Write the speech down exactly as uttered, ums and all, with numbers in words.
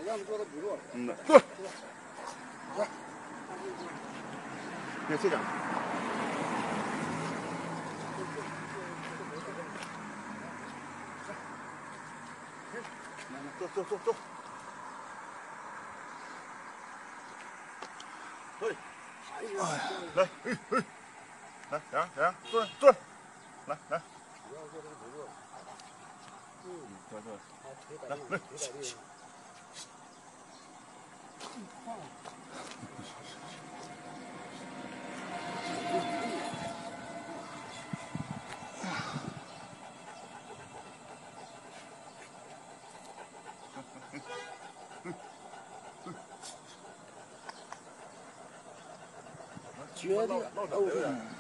样子做的不错。 嗯，坐。来，别这样。坐坐坐坐。对。哎呀，来，哎哎，来，两两样，坐坐，来来。 不要做这个不错。嗯， 坐坐。 来来。决定。